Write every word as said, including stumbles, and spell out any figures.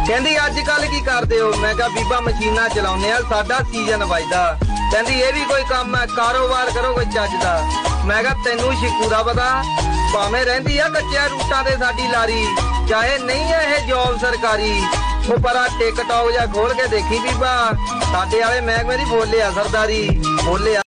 कहती अजकल की करते हो? मैं कहा बीबा मशीना चलाने साडा सीजन वजदा। कहती ये भी कोई काम है, कारोबार करो कोई चज दा। मैं कहा तेनू शिकूरा पता, भावें रहिंदी आ कच्चे रूटां ते साडी लारी, चाहे नहीं है ये जॉब सरकारी। वो परा टिकटॉक जा खोल के देखी बीबा, साडे वाले महकमे दी बोले आ सरदारी बोले।